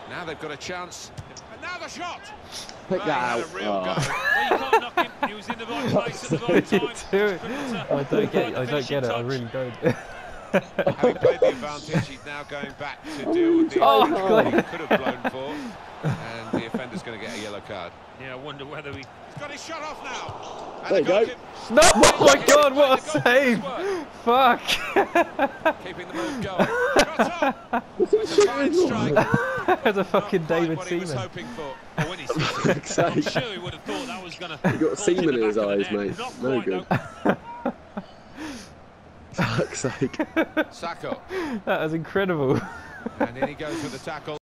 Now they've got a chance. And now the shot. Pick that out. A real go. Well, you can't knock him. He was in the right place at the right time. I don't get it. I really don't. Having played the advantage, he's now going back to deal with the he could have blown for, and the offender's going to get a yellow card. Yeah, I wonder whether he's got his shot off now. And There you go. No! Oh my God! What a save! Fuck! Keeping the move going. Shot up. It's a fine strike. As a fucking David What he was Seaman. hoping for. oh, when he's hit it, I'm sure he would have thought that was going to. He got semen in his eyes, mate. Not No quite, good. no. Fuck's sake. Sacco. That was incredible. And in he goes with the tackle.